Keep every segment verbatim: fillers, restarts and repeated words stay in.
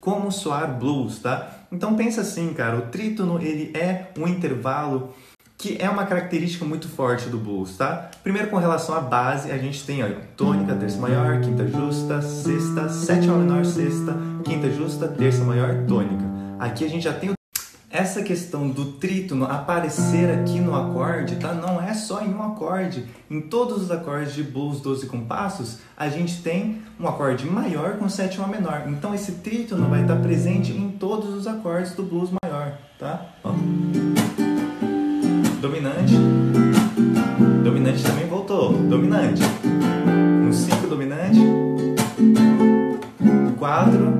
como soar blues, tá? Então pensa assim, cara, o trítono ele é um intervalo que é uma característica muito forte do blues, tá? Primeiro, com relação à base, a gente tem ó, tônica, terça maior, quinta justa, sexta, sétima menor, sexta, quinta justa, terça maior, tônica. Aqui a gente já tem o... essa questão do trítono aparecer aqui no acorde, tá? Não é só em um acorde. Em todos os acordes de blues doze compassos, a gente tem um acorde maior com sétima menor. Então esse trítono vai estar presente em todos os acordes do blues maior, tá? Ó. Dominante, dominante também voltou, dominante, um cinco dominante, quatro,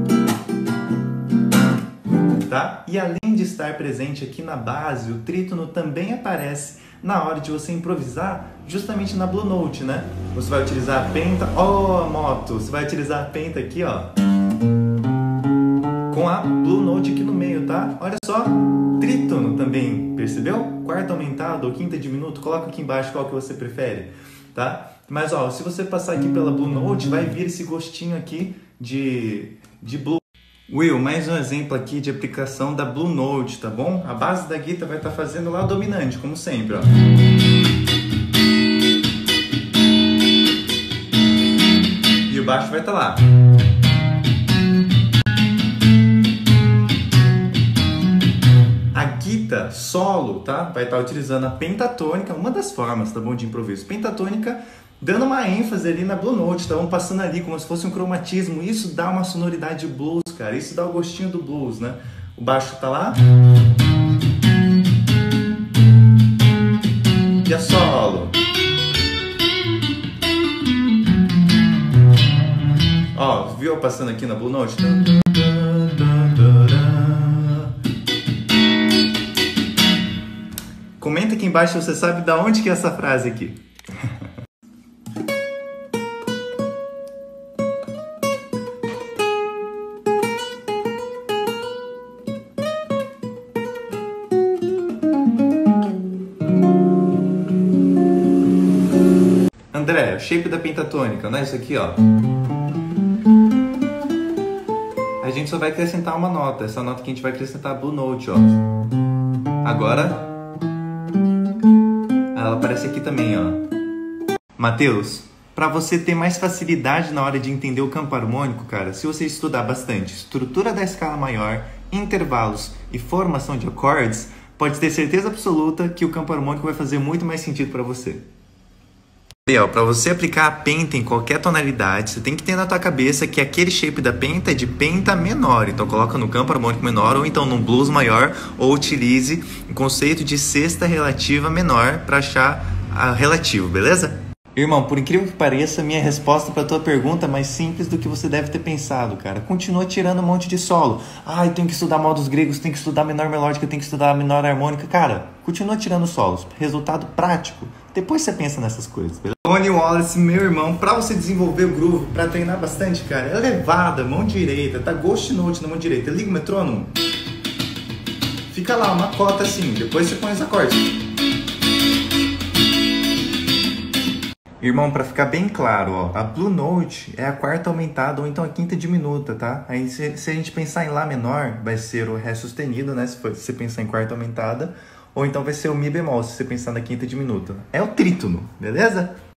tá? E além de estar presente aqui na base, o trítono também aparece na hora de você improvisar, justamente na Blue Note, né? Você vai utilizar a penta, ó, oh, moto, você vai utilizar a penta aqui, ó, com a Blue Note aqui no meio, tá? Olha só, trítono também, percebeu? Quarto aumentado ou quinta diminuto, coloca aqui embaixo qual que você prefere, tá? Mas, ó, se você passar aqui pela Blue Note, vai vir esse gostinho aqui de, de Blue. Will, mais um exemplo aqui de aplicação da Blue Note, tá bom? A base da guitarra vai estar fazendo lá o dominante, como sempre, ó. E o baixo vai estar lá. A guitarra solo, tá? Vai estar utilizando a pentatônica, uma das formas, tá bom, de improviso. Pentatônica, dando uma ênfase ali na Blue Note, tá? Vamos passando ali como se fosse um cromatismo. Isso dá uma sonoridade de blues, cara. Isso dá o gostinho do blues, né? O baixo tá lá. E a solo. Ó, viu passando aqui na Blue Note? Comenta aqui embaixo se você sabe de onde que é essa frase aqui. André, o shape da pentatônica, não é isso aqui, ó. A gente só vai acrescentar uma nota. Essa nota que a gente vai acrescentar a Blue Note, ó. Agora... ela aparece aqui também, ó. Matheus, para você ter mais facilidade na hora de entender o campo harmônico, cara, se você estudar bastante estrutura da escala maior, intervalos e formação de acordes, pode ter certeza absoluta que o campo harmônico vai fazer muito mais sentido para você. Para você aplicar a penta em qualquer tonalidade, você tem que ter na tua cabeça que aquele shape da penta é de penta menor. Então coloca no campo harmônico menor ou então num blues maior, ou utilize o conceito de sexta relativa menor para achar a relativo, beleza? Irmão, por incrível que pareça, minha resposta para tua pergunta é mais simples do que você deve ter pensado, cara. Continua tirando um monte de solo. Ai, tem que estudar modos gregos, tem que estudar menor melódica, tem que estudar menor harmônica. Cara, continua tirando solos. Resultado prático. Depois você pensa nessas coisas, beleza? Tony Wallace, meu irmão, pra você desenvolver o groove, pra treinar bastante, cara, é levada, mão direita, tá ghost note na mão direita, liga o metrônomo, fica lá, uma cota assim, depois você põe os acordes. Irmão, pra ficar bem claro, ó, a Blue Note é a quarta aumentada ou então a quinta diminuta, tá? Aí se, se a gente pensar em Lá menor, vai ser o Ré sustenido, né, se, for, se você pensar em quarta aumentada, ou então vai ser o Mi bemol, se você pensar na quinta diminuta. É o trítono, beleza?